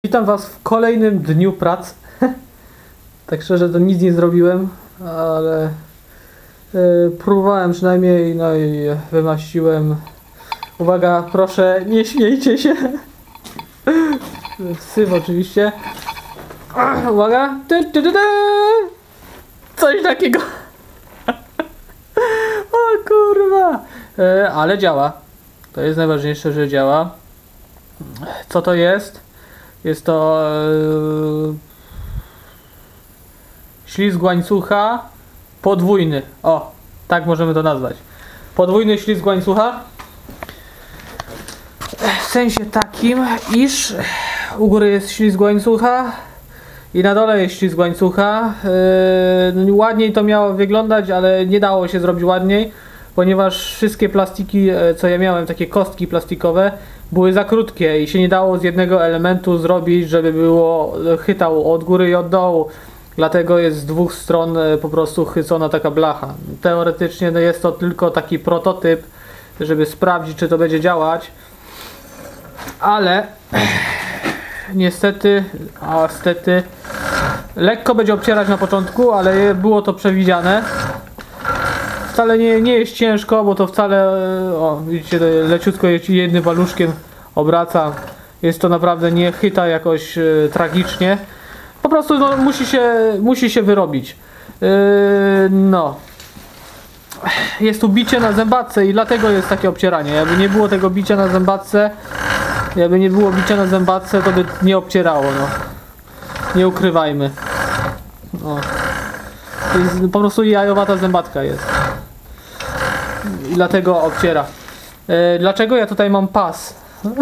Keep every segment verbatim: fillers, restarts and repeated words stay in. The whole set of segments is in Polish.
Witam Was w kolejnym dniu pracy. Tak szczerze to nic nie zrobiłem, ale yy, próbowałem przynajmniej, no i wymaściłem. Uwaga, proszę, nie śmiejcie się. Syf oczywiście. Uwaga. Ty, ty, ty, ty. Coś takiego. O kurwa. Yy, ale działa. To jest najważniejsze, że działa. Co to jest? Jest to yy, ślizg łańcucha podwójny. O, tak możemy to nazwać. Podwójny ślizg łańcucha. W sensie takim, iż u góry jest ślizg łańcucha i na dole jest ślizg łańcucha. Yy, ładniej to miało wyglądać, ale nie dało się zrobić ładniej, ponieważ wszystkie plastiki, co ja miałem, takie kostki plastikowe, były za krótkie i się nie dało z jednego elementu zrobić, żeby było chytał od góry i od dołu. Dlatego jest z dwóch stron po prostu chycona taka blacha. Teoretycznie no jest to tylko taki prototyp, żeby sprawdzić, czy to będzie działać. Ale niestety, a stety, lekko będzie obcierać na początku, ale było to przewidziane. Wcale nie, nie jest ciężko, bo to wcale, o widzicie, leciutko jednym waluszkiem obraca. Jest to naprawdę nie chyta jakoś e, tragicznie. Po prostu no, musi się, musi się wyrobić. Yy, no. Jest tu bicie na zębatce i dlatego jest takie obcieranie. Jakby nie było tego bicia na zębatce, jakby nie było bicia na zębatce, to by nie obcierało, no. Nie ukrywajmy. O. Jest, po prostu jajowata zębatka jest. I dlatego obciera. E, dlaczego ja tutaj mam pas?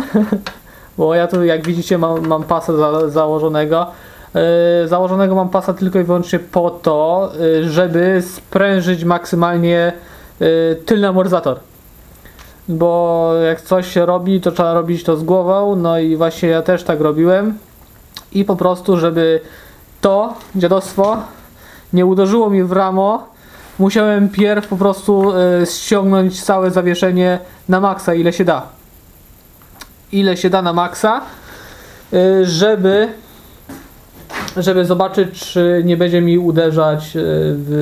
Bo ja tu, jak widzicie, mam, mam pasa za, założonego. E, założonego mam pasa tylko i wyłącznie po to, e, żeby sprężyć maksymalnie e, tylny amortyzator. Bo jak coś się robi, to trzeba robić to z głową. No i właśnie ja też tak robiłem. I po prostu, żeby to dziadostwo nie uderzyło mi w ramo, musiałem pierw po prostu y, ściągnąć całe zawieszenie na maksa, ile się da. Ile się da na maksa, y, żeby żeby zobaczyć, czy nie będzie mi uderzać y, w,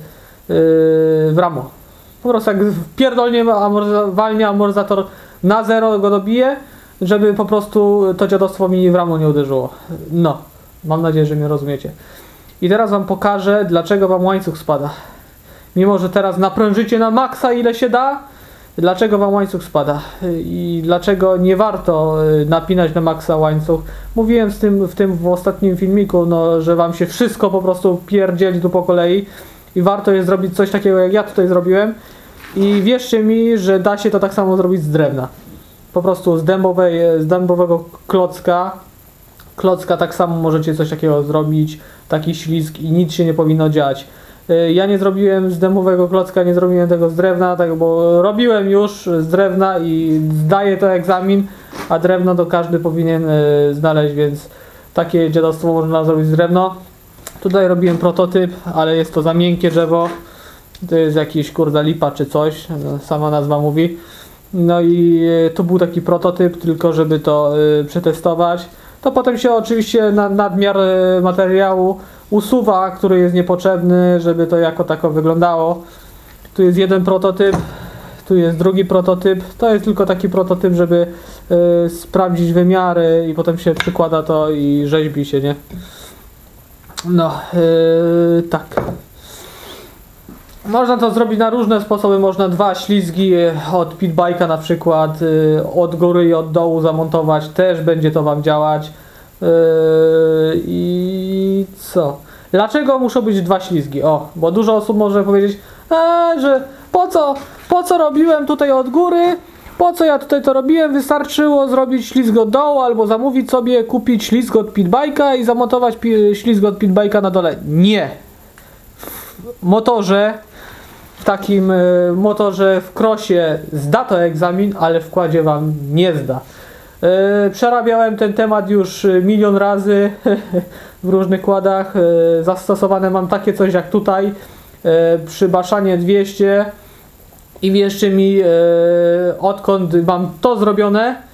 y, w ramo. Po prostu jak pierdolnie walnie amortyzator na zero, go dobiję, żeby po prostu to dziadostwo mi w ramo nie uderzyło. No, mam nadzieję, że mnie rozumiecie. I teraz wam pokażę, dlaczego wam łańcuch spada. Mimo że teraz naprężycie na maksa, ile się da, dlaczego wam łańcuch spada i dlaczego nie warto napinać na maksa łańcuch. Mówiłem z tym, w tym w ostatnim filmiku, no, że wam się wszystko po prostu pierdzieli tu po kolei i warto jest zrobić coś takiego, jak ja tutaj zrobiłem. I wierzcie mi, że da się to tak samo zrobić z drewna. Po prostu z, dębowej, z dębowego klocka klocka tak samo możecie coś takiego zrobić, taki ślizg i nic się nie powinno dziać. Ja nie zrobiłem z dębowego klocka, nie zrobiłem tego z drewna, tak, bo robiłem już z drewna i zdaję to egzamin, a drewno to każdy powinien y, znaleźć, więc takie dziadostwo można zrobić z drewno. Tutaj robiłem prototyp, ale jest to za miękkie drzewo, to jest jakiś kurda lipa czy coś, no, sama nazwa mówi. No i y, tu był taki prototyp, tylko żeby to y, przetestować. To potem się oczywiście na, nadmiar y, materiału usuwa, który jest niepotrzebny, żeby to jako tako wyglądało. Tu jest jeden prototyp, tu jest drugi prototyp. To jest tylko taki prototyp, żeby y, sprawdzić wymiary i potem się przykłada to i rzeźbi się, nie? No, yy, tak. Można to zrobić na różne sposoby. Można dwa ślizgi od pitbike'a na przykład y, od góry i od dołu zamontować. Też będzie to wam działać. Yy, I co? Dlaczego muszą być dwa ślizgi? O, bo dużo osób może powiedzieć, a, że po co, po co robiłem tutaj od góry? Po co ja tutaj to robiłem? Wystarczyło zrobić ślizg od dołu albo zamówić sobie, kupić ślizg od pitbike'a i zamontować ślizg od pitbike'a na dole. Nie. W motorze, w takim y, motorze w crossie zda to egzamin, ale w kładzie wam nie zda. Yy, przerabiałem ten temat już milion razy w różnych kładach. Yy, zastosowane mam takie coś jak tutaj yy, przy Baszanie dwieście i wierzcie mi, yy, odkąd mam to zrobione,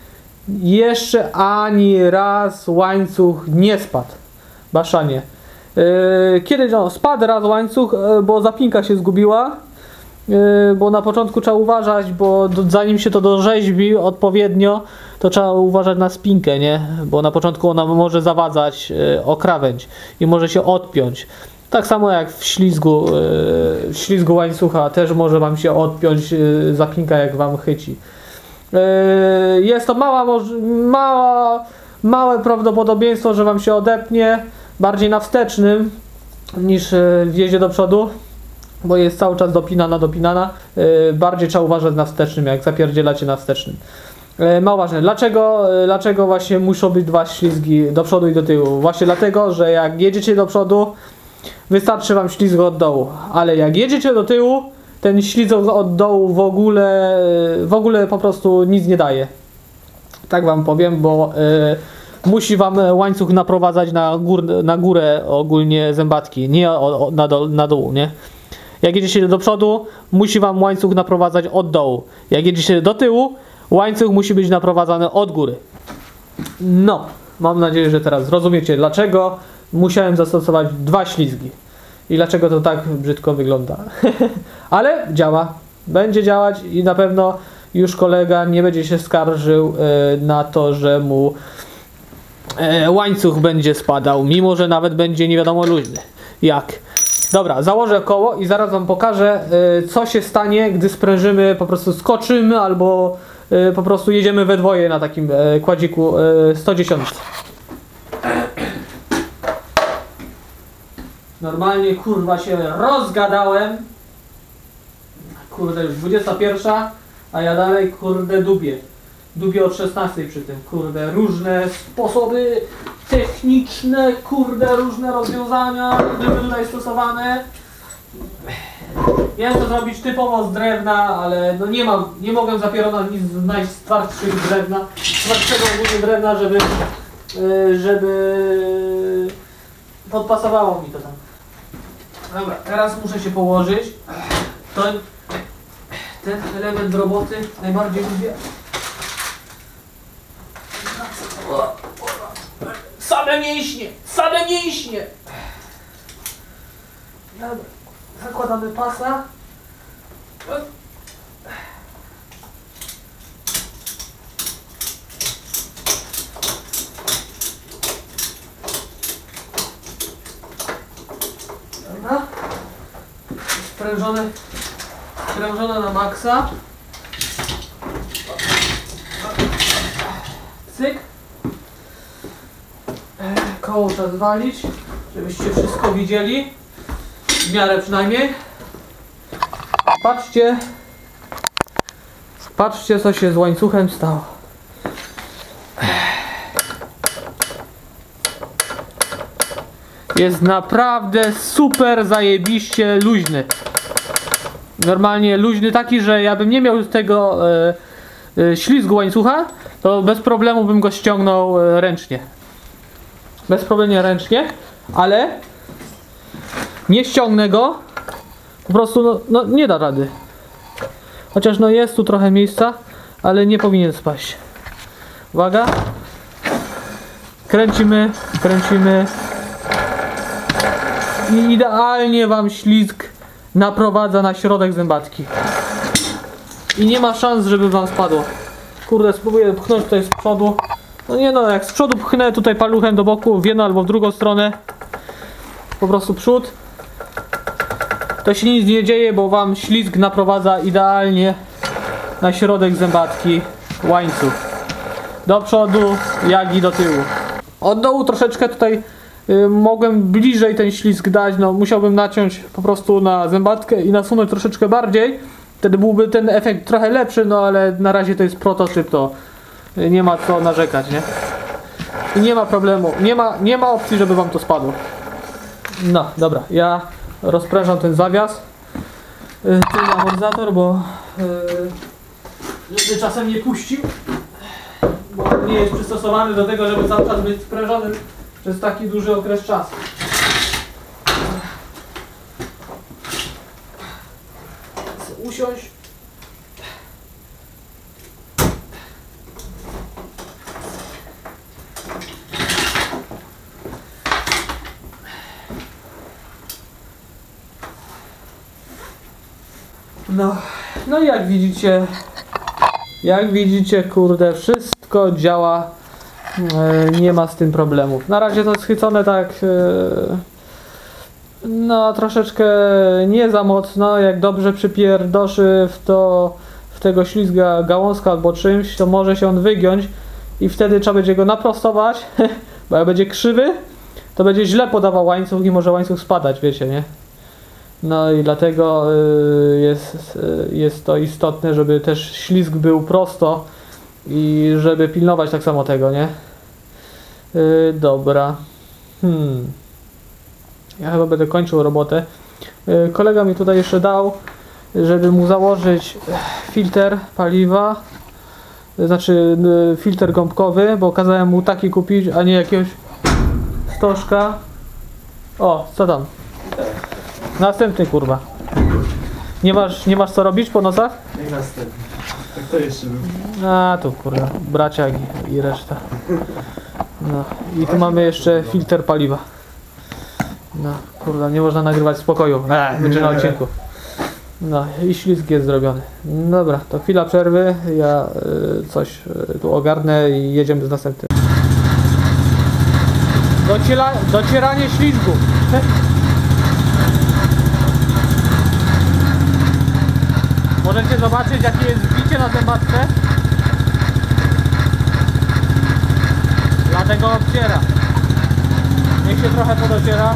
Jeszcze ani raz łańcuch nie spadł. Baszanie. Yy, kiedyś no, spadł raz łańcuch, yy, bo zapinka się zgubiła. Yy, bo na początku trzeba uważać, bo do, zanim się to dorzeźbi odpowiednio, to trzeba uważać na spinkę, nie? Bo na początku ona może zawadzać yy, o krawędź i może się odpiąć. Tak samo jak w ślizgu, yy, w ślizgu łańcucha też może wam się odpiąć yy, zapinka, jak wam chyci. Yy, jest to mała, mała, małe prawdopodobieństwo, że wam się odepnie, bardziej na wstecznym niż yy, w jeździe do przodu, bo jest cały czas dopinana, dopinana. Yy, bardziej trzeba uważać na wstecznym, jak zapierdzielacie na wstecznym. Yy, mało ważne. Dlaczego, yy, dlaczego właśnie muszą być dwa ślizgi do przodu i do tyłu? Właśnie dlatego, że jak jedziecie do przodu, wystarczy wam ślizg od dołu, ale jak jedziecie do tyłu, ten ślizg od dołu w ogóle, w ogóle po prostu nic nie daje. Tak wam powiem, bo y, musi wam łańcuch naprowadzać na, gór, na górę ogólnie zębatki, nie o, o, na, do, na dół, nie? Jak jedziecie do przodu, musi wam łańcuch naprowadzać od dołu. Jak jedziecie do tyłu, łańcuch musi być naprowadzany od góry. No, mam nadzieję, że teraz zrozumiecie, dlaczego musiałem zastosować dwa ślizgi. I dlaczego to tak brzydko wygląda. Ale działa. Będzie działać i na pewno już kolega nie będzie się skarżył e, na to, że mu e, łańcuch będzie spadał, mimo że nawet będzie nie wiadomo luźny. Jak? Dobra, założę koło i zaraz wam pokażę, e, co się stanie, gdy sprężymy, po prostu skoczymy albo e, po prostu jedziemy we dwoje na takim e, kładziku e, sto dziesięć. Normalnie, kurwa, się rozgadałem. Kurde, już dwudziesta pierwsza, a ja dalej, kurde, dubię. Dubię od szesnastej przy tym, kurde, różne sposoby techniczne, kurde, różne rozwiązania były tutaj stosowane. Miałem to zrobić typowo z drewna, ale no nie mam, nie mogłem zapierona nic znaleźć z twardszych drewna, twardszego ogólnie drewna, żeby, żeby podpasowało mi to tam. Dobra, teraz muszę się położyć. Ten, ten element roboty najbardziej lubię. Same mięśnie! Same mięśnie! Dobra, zakładamy pasa. Dobra. Sprężone, sprężone na maksa. Cyk. Koło trzeba zwalić, żebyście wszystko widzieli. W miarę przynajmniej. Patrzcie. Patrzcie, co się z łańcuchem stało. Jest naprawdę super zajebiście luźny. Normalnie luźny taki, że ja bym nie miał tego e, e, ślizgu łańcucha, to bez problemu bym go ściągnął e, ręcznie. Bez problemu ręcznie, ale nie ściągnę go. Po prostu no, no nie da rady. Chociaż no jest tu trochę miejsca, ale nie powinien spaść. Uwaga. Kręcimy, kręcimy. I idealnie wam ślizg naprowadza na środek zębatki. I nie ma szans, żeby wam spadło. Kurde, spróbuję pchnąć tutaj z przodu. No nie no, jak z przodu pchnę tutaj paluchem do boku, w jedną albo w drugą stronę, po prostu przód, to się nic nie dzieje, bo wam ślizg naprowadza idealnie na środek zębatki łańcuch. Do przodu, jak i do tyłu. Od dołu troszeczkę tutaj y, mogłem bliżej ten ślizg dać, no musiałbym naciąć po prostu na zębatkę i nasunąć troszeczkę bardziej. Wtedy byłby ten efekt trochę lepszy, no ale na razie to jest prototyp, to nie ma co narzekać, nie? I nie ma problemu, nie ma, nie ma opcji, żeby wam to spadło. No, dobra, ja rozprężam ten zawias, yy, ten amortyzator, bo yy, żeby czasem nie puścił, bo on nie jest przystosowany do tego, żeby cały czas być sprężonym przez taki duży okres czasu. Chcę usiąść. No, no i jak widzicie, jak widzicie, kurde, wszystko działa, e, nie ma z tym problemów. Na razie to schycone tak, e, no troszeczkę nie za mocno, jak dobrze przypierdoszy w to, w tego ślizga gałązka albo czymś, to może się on wygiąć i wtedy trzeba będzie go naprostować, bo jak będzie krzywy, to będzie źle podawał łańcuch i może łańcuch spadać, wiecie, nie? No i dlatego y, jest, y, jest to istotne, żeby też ślizg był prosto i żeby pilnować tak samo tego, nie? Y, dobra. Hmm. Ja chyba będę kończył robotę. Y, kolega mi tutaj jeszcze dał, żeby mu założyć filtr paliwa, znaczy y, filtr gąbkowy, bo kazałem mu taki kupić, a nie jakiegoś stożka. O, co tam? Następny, kurwa. Nie masz, nie masz co robić po nocach? Jak następny? Tak to jeszcze był. A tu kurwa, bracia i, i reszta. No i tu mamy jeszcze filtr paliwa. No kurwa, nie można nagrywać w spokoju. Eee, będzie na odcinku. No i ślizg jest zrobiony. Dobra, to chwila przerwy. Ja y, coś y, tu ogarnę i jedziemy z następnym. Dociera, docieranie ślizgu. Możecie zobaczyć, jakie jest zbicie na zębatce. Dlatego obciera. Niech się trochę podociera.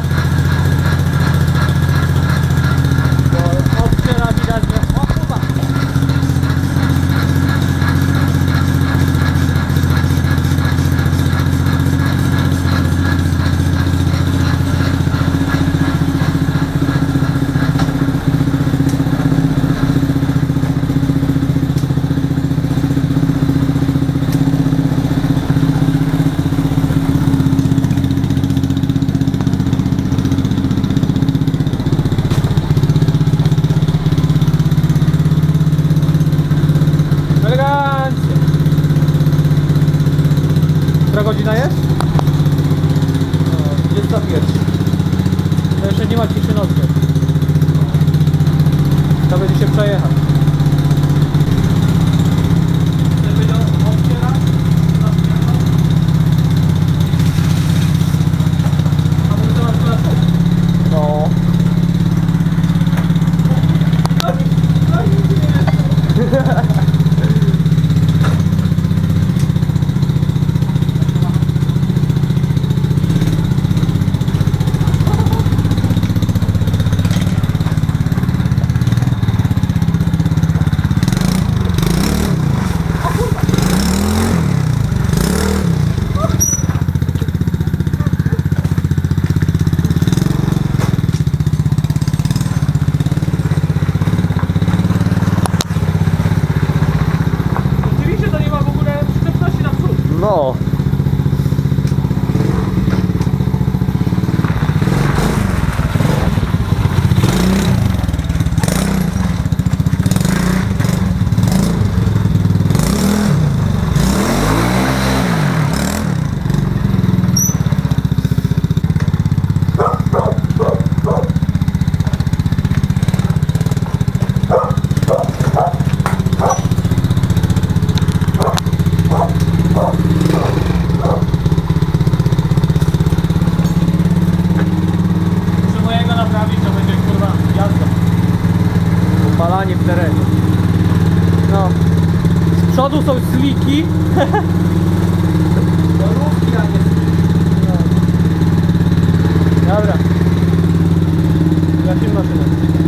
Bo obciera, widać, że... O kurwa! Która godzina jest? No, dwudziesta pierwsza. To jeszcze nie ma ciszy nocnej. To będzie się przejechać. Żeby ją obcierać, a może masz klasę? No. No. Palanie w terenie. No. Z przodu są sliki. Dorówki, a nie sliki. No. Dobra. Jakim maszynę?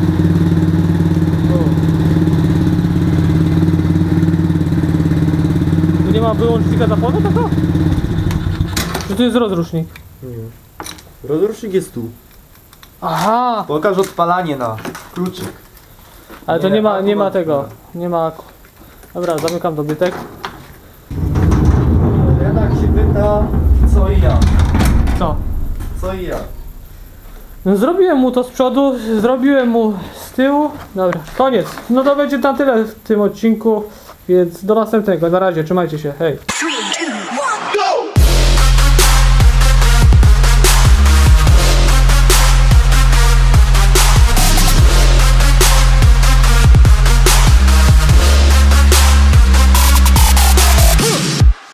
Tu nie ma wyłącznika zapłonu tego? Czy tu jest rozrusznik? Nie. Rozrusznik jest tu. Aha! Pokaż odpalanie na kluczyk. Ale to Nie, nie ma, nie ma akurat tego. Nie ma. Dobra, zamykam dobytek. Jednak się pyta, co i jak. Co? Co i jak. No, zrobiłem mu to z przodu, zrobiłem mu z tyłu. Dobra, koniec. No to będzie na tyle w tym odcinku, więc do następnego. Na razie, trzymajcie się, hej.